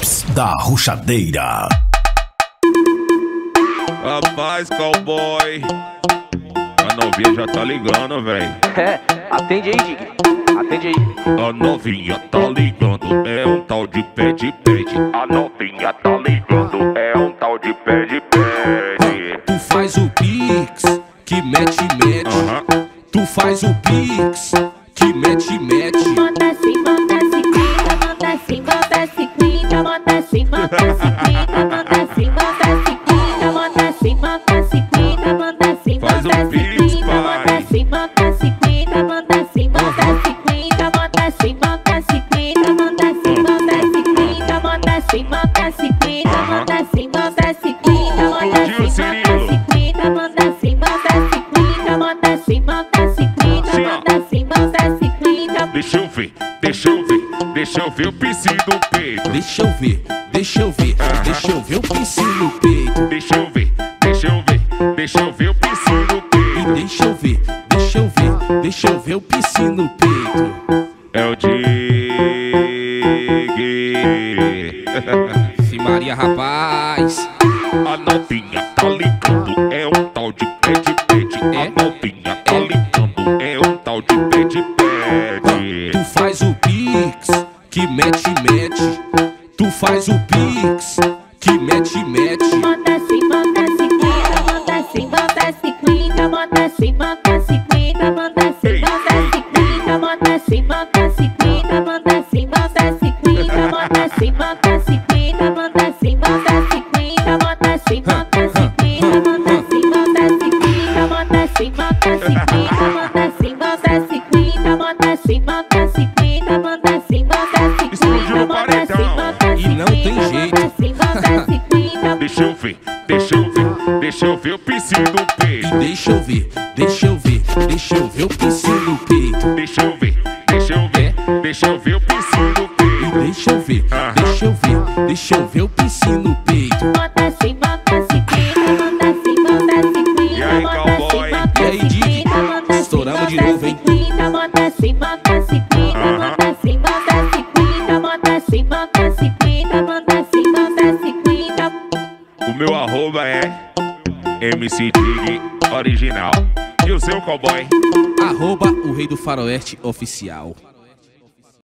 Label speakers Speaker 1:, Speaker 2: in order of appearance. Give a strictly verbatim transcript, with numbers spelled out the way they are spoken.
Speaker 1: Tops da Ruxadeira.
Speaker 2: Rapaz, cowboy, a novinha já tá ligando, véi.
Speaker 3: É, atende aí, Dig. Atende aí.
Speaker 2: A novinha tá ligando, é um tal de pede-pede. A novinha tá ligando, é um tal de pede-pede.
Speaker 4: Tu faz o pix, que mete, mete.
Speaker 2: Aham.
Speaker 4: Tu faz o pix, que mete, mete.
Speaker 5: Monta assim, monta cinquenta, monta assim, monta cinquenta, monta assim, monta cinquenta, monta assim, monta cinquenta, monta assim, monta cinquenta, monta assim,
Speaker 2: Faz
Speaker 5: monta
Speaker 2: um pix,
Speaker 5: cinquenta, monta
Speaker 2: pai.
Speaker 5: assim, monta cinquenta, monta assim, monta cinquenta, monta assim, monta cinquenta, monta assim, monta cinquenta, monta assim, monta cinquenta, monta assim, monta cinquenta, monta assim, monta cinquenta, monta assim, monta cinquenta, monta assim, monta cinquenta, monta assim, monta cinquenta.
Speaker 2: Deixa eu ver, deixa eu ver, deixa eu ver o piscinho do peito.
Speaker 4: Deixa eu ver, deixa eu ver, deixa eu ver o piscinho no peito.
Speaker 2: Deixa eu ver, deixa eu ver, deixa eu ver o piscinho do peito.
Speaker 4: Deixa eu ver, deixa eu ver, deixa eu ver o piscinho no peito.
Speaker 2: É o Dig.
Speaker 4: Fim Maria, rapaz.
Speaker 2: A novinha tá ligando, é um tal de pede-pede.
Speaker 4: É?
Speaker 2: A novinha tá ligando, é um tal de pede-pede.
Speaker 4: Tu faz o pix, que mete, mete. Tu faz o pix, que mete, mete.
Speaker 5: Monta assim, monta cinquenta, monta assim, monta cinquenta, monta assim, monta cinquenta, monta assim, monta cinquenta, monta assim, monta cinquenta, monta assim, monta cinquenta, monta assim, monta cinquenta, monta assim, monta cinquenta, monta assim, monta cinquenta, monta assim, monta cinquenta, monta assim, monta cinquenta, monta assim, monta cinquenta, monta assim, monta cinquenta, monta assim, monta cinquenta, monta assim, monta
Speaker 4: E não tem jeito.
Speaker 2: Deixa eu ver, deixa eu ver, deixa eu ver o piscinho do peito.
Speaker 4: E deixa eu ver, deixa eu ver, deixa eu ver o piscinho no peito.
Speaker 2: Deixa eu ver, deixa eu ver, deixa eu ver o piscinho do
Speaker 4: E
Speaker 2: peito.
Speaker 4: deixa eu ver, deixa eu ver, deixa eu ver o piscinho no peito.
Speaker 5: Monta assim, monta cinquenta, monta assim, monta cinquenta,
Speaker 2: E aí,
Speaker 5: monta
Speaker 2: cowboy?
Speaker 5: assim, monta
Speaker 4: E aí, Dig?
Speaker 5: cinquenta, monta assim,
Speaker 4: Estouramos de
Speaker 5: monta
Speaker 4: novo, hein?
Speaker 5: cinquenta, monta assim, monta cinquenta, monta assim, monta cinquenta, monta assim, monta cinquenta, monta assim, monta cinquenta.
Speaker 2: O meu arroba é M C Dig original. E o seu, cowboy?
Speaker 4: Arroba o Rei do Faroeste Oficial.